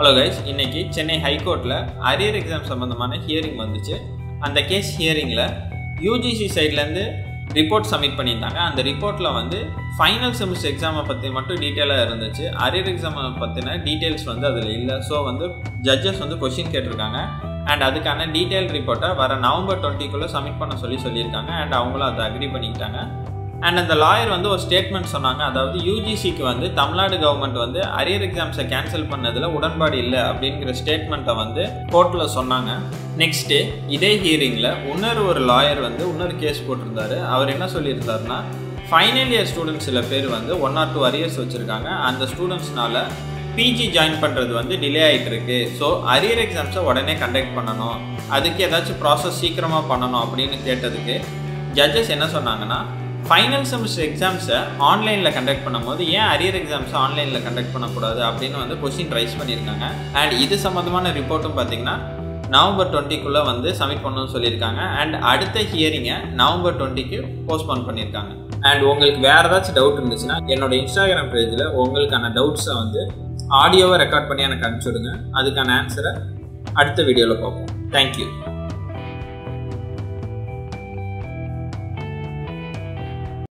Hello guys, இன்னைக்கு சென்னை ஹைகோர்ட்டில் arrear exam சம்மந்தமான ஹியரிங் வந்துச்சு. அந்த கேஸ் ஹியரிங்கில் யூஜிசி சைட்லேருந்து ரிப்போர்ட் சப்மிட் பண்ணியிருந்தாங்க. அந்த ரிப்போர்ட்டில் வந்து ஃபைனல் செமஸ்டர் எக்ஸாமை பற்றி மட்டும் டீட்டெயிலாக இருந்துச்சு. அரியர் எக்ஸாமை பற்றின டீட்டெயில்ஸ் வந்து அதில் இல்லை. ஸோ வந்து ஜட்ஜஸ் வந்து கொஷின் கேட்டிருக்காங்க அண்ட் அதுக்கான டீட்டெயில் ரிப்போர்ட்டை வர நவம்பர் 20க்குள்ளே சப்மிட் பண்ண சொல்லியிருக்காங்க அண்ட் அவங்களும் அதை அக்ரி பண்ணிக்கிட்டாங்க. அண்ட் அந்த லாயர் வந்து ஒரு ஸ்டேட்மெண்ட் சொன்னாங்க. அதாவது யூஜிசிக்கு வந்து தமிழ்நாடு கவர்மெண்ட் வந்து அரியர் எக்ஸாம்ஸை கேன்சல் பண்ணதில் உடன்பாடு இல்லை அப்படிங்கிற ஸ்டேட்மெண்ட்டை வந்து கோர்ட்டில் சொன்னாங்க. நெக்ஸ்ட்டு இதே ஹியரிங்கில் இன்னொரு லாயர் வந்து இன்னொரு கேஸ் போட்டிருந்தாரு. அவர் என்ன சொல்லியிருந்தாருன்னா, ஃபைனல் இயர் ஸ்டூடெண்ட்ஸ் சில பேர் வந்து 1 or 2 அரியர்ஸ் வச்சுருக்காங்க. அந்த ஸ்டூடெண்ட்ஸ்னால பிஜி ஜாயின் பண்ணுறது வந்து டிலே ஆகிட்டு இருக்கு. ஸோ அரியர் எக்ஸாம்ஸை உடனே கண்டக்ட் பண்ணணும், அதுக்கு ஏதாச்சும் ப்ராசஸ் சீக்கிரமாக பண்ணணும் அப்படின்னு கேட்டதுக்கு ஜட்ஜஸ் என்ன சொன்னாங்கன்னா, ஃபைனல் செமஸ்டர் எக்ஸாம்ஸை ஆன்லைனில் கண்டக்ட் பண்ணும்போது ஏன் அரியர் எக்ஸாம்ஸை ஆன்லைனில் கண்டக்ட் பண்ணக்கூடாது அப்படின்னு வந்து கொஸ்டின் ரைஸ் பண்ணியிருக்காங்க. அண்ட் இது சம்மந்தமான ரிப்போர்ட்டும் பார்த்திங்கன்னா நவம்பர் 20க்குள்ளே வந்து சப்மிட் பண்ணணும்னு சொல்லியிருக்காங்க. அண்ட் அடுத்த ஹியரிங்கை நவம்பர் 20க்கு போஸ்ட்போன் பண்ணியிருக்காங்க. அண்ட் உங்களுக்கு வேறு ஏதாச்சும் டவுட் இருந்துச்சுன்னா என்னோடய இன்ஸ்டாகிராம் பேஜில் உங்களுக்கான டவுட்ஸை வந்து ஆடியோவை ரெக்கார்ட் பண்ணி எனக்கு அனுப்பிச்சுடுங்க. அதுக்கான ஆன்சரை அடுத்த வீடியோவில் பார்ப்போம். தேங்க்யூ.